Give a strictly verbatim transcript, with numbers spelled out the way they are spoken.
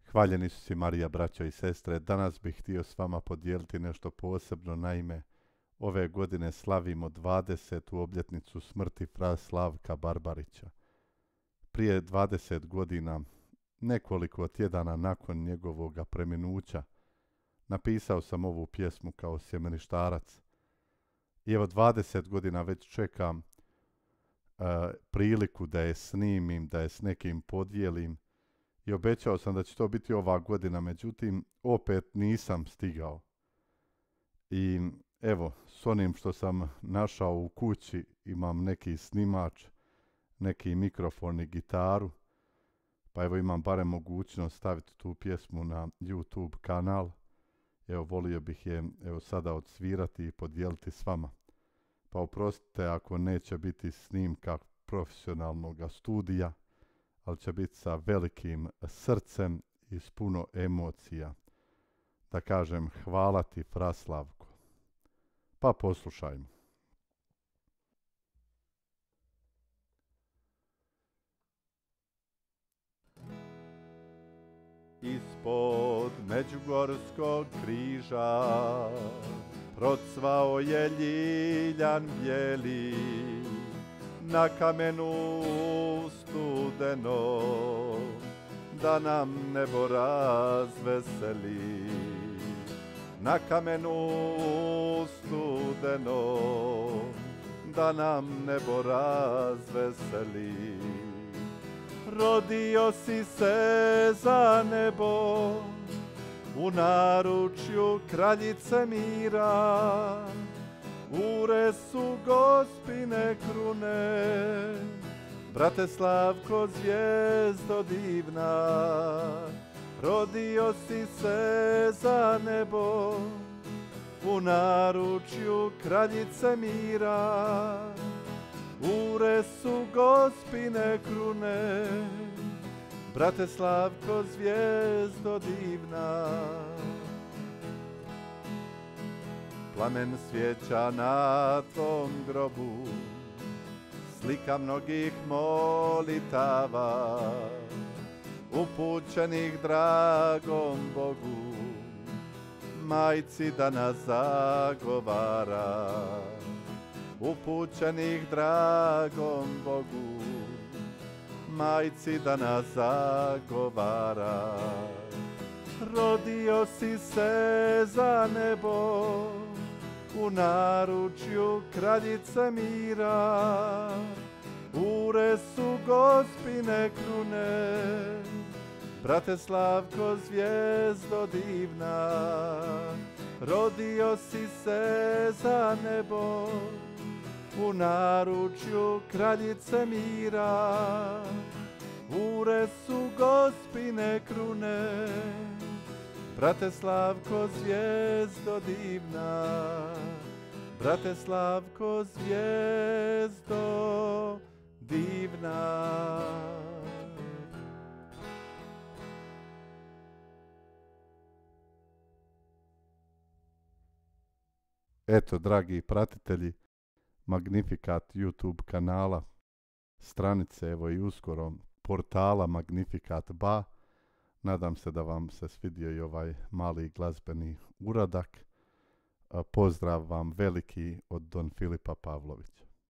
Hvaljeni su si Marija, braćo i sestre. Danas bih htio s vama podijeliti nešto posebno. Naime, ove godine slavimo dvadesetu obljetnicu smrti fra Slavka Barbarića. Prije dvadeset godina, nekoliko tjedana nakon njegovoga preminuća, napisao sam ovu pjesmu kao sjemeništarac. I evo dvadeset godina već čekam uh, priliku da je snimim, da je s nekim podijelim. I obećao sam da će to biti ova godina, međutim, opet nisam stigao. I evo, s onim što sam našao u kući, imam neki snimač, neki mikrofon i gitaru, pa evo imam barem mogućnost staviti tu pjesmu na YouTube kanal. Evo, volio bih je evo sada odsvirati i podijeliti s vama. Pa oprostite ako neće biti snimka profesionalnog studija, ali će biti sa velikim srcem i s puno emocija. Da kažem hvala ti, fra Slavko. Pa poslušajmo. Ispod Međugorskog križa procvao je ljiljan bijeli, na kamenu studeno, da nam nebo razveseli. Na kamenu studeno, da nam nebo razveseli. Rodio si se za nebo, u naručju kraljice mira, u resu gospine krune, brate Slavko, zvijezdo divna. Rodio si se za nebo, u naručju kraljice mira, u resu gospine krune, brate Slavko, zvijezdo divna. Plamen svijeća na tvom grobu, slika mnogih molitava, upućenih dragom Bogu, majci da nas zagovara. Upućenih dragom Bogu, majci da nas zagovara. Rodio si se za nebo, u naručju kraljice mira, u resu gospine krune, brate Slavko, zvijezdo divna. Rodio si se za nebo, u naručju kraljice mira, u resu gospine krune, brate Slavko, zvijezdo divna. Brate Slavko, zvijezdo divna. Eto, dragi pratitelji Magnificat YouTube kanala, stranice, evo i uskoro portala Magnificat ba. Nadam se da vam se svidio i ovaj mali glazbeni uradak. Pozdrav vam veliki od Don Filipa Pavlovića.